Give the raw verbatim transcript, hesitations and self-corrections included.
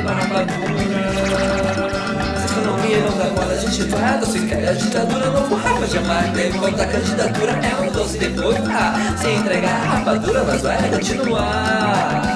uma rapadura. Se tu não ria, não dá bola, a gente faz. Se quer a ditadura, novo rapa jamais tem volta. A candidatura é um doce depois. Ah, se entregar a rapadura, mas vai continuar.